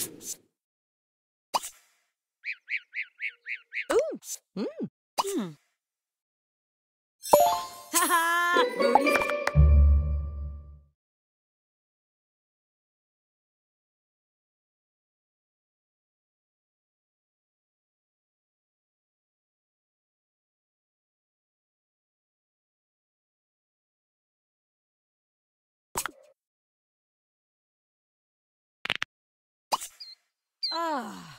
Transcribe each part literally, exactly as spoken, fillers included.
Ooh. Mm. Hmm. Ha ha! Rudy. Ah.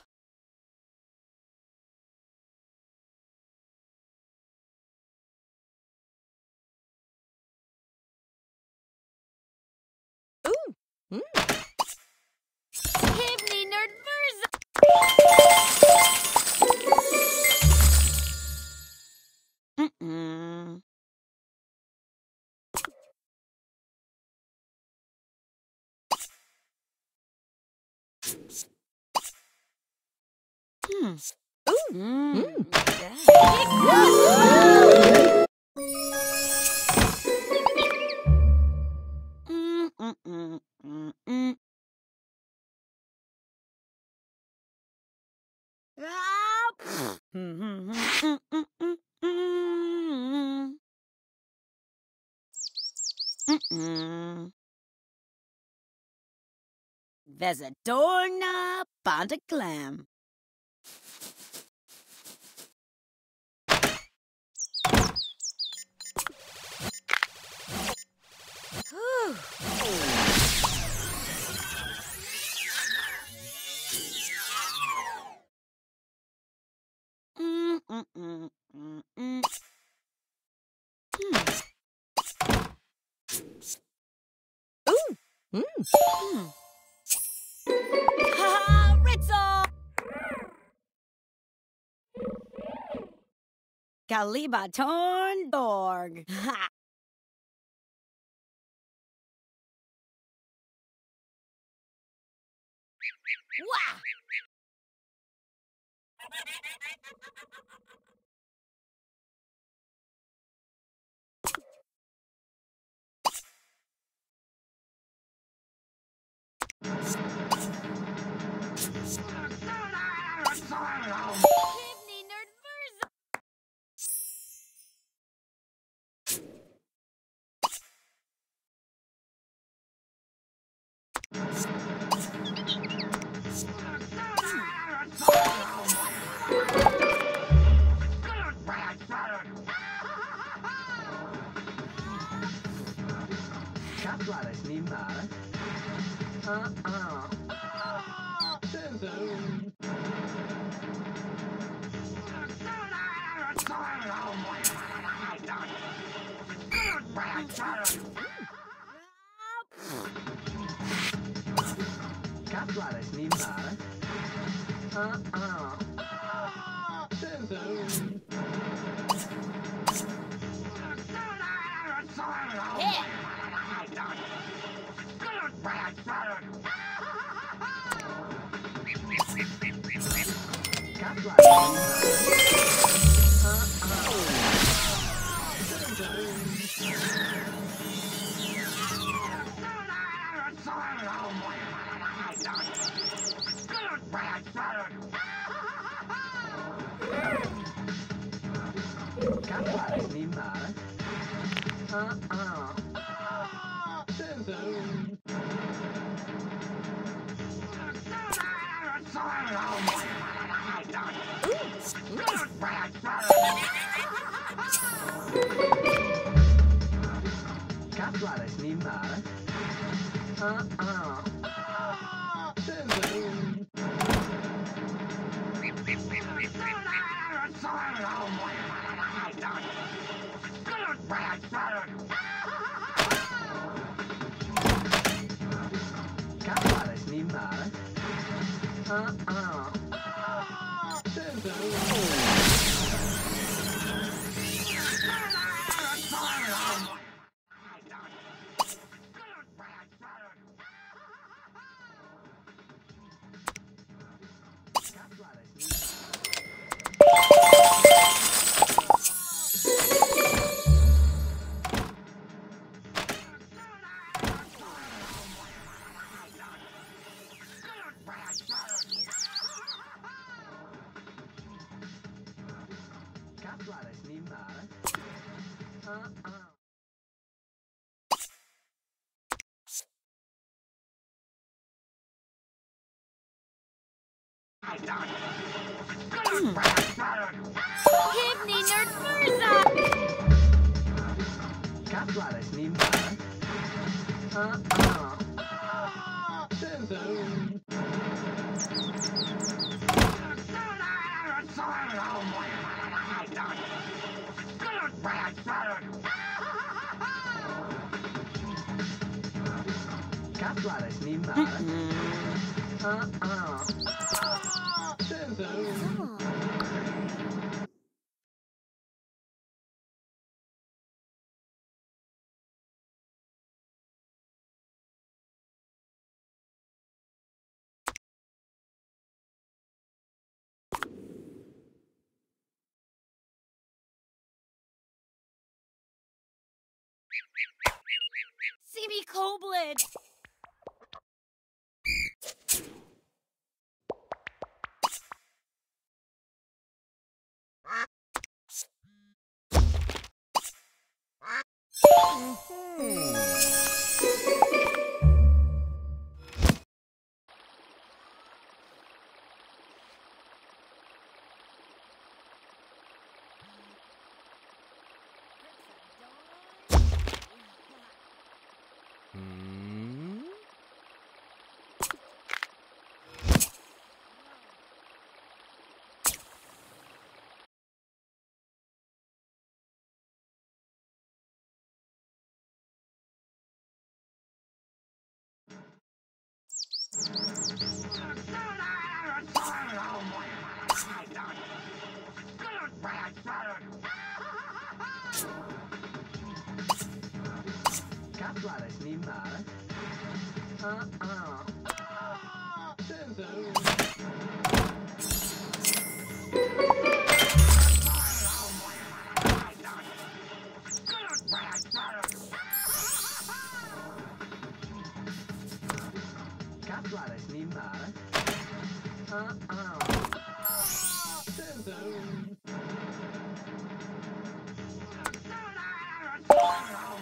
Ooh. Mm. Give me nerd Mm-mm. Hmm. Ooh. Mm. Mm. Mm, mm, mm, mm. Ah. Mm, mm, mm, mm, mm, mm. Mm-mm. There's a doorknob on a clam. Whew. Mm, mm, mm, mm, mm. Hmm. Ooh. Mm. Hmm. Ha ha! Ritzel! Kaliba torn dorg. Ha! Wah! Livni nerd versa. Kaplar is niet maar. Ah, ah. Kaplar is niet maar. Ah, ah. Yeah. Kaplar is niet maar. Ah, Kaplar is niet maar. Ah, ah. Kaplar is niet maar. Ah, ah. Kaplar is niet maar. Ah, ah. Kaplar is niet maar. Hybný nerd mrza! Kapla s ním má. Kapla s ním má. See me cold-blood! Kapla s ním má. Kapla s ním má. Uh-oh.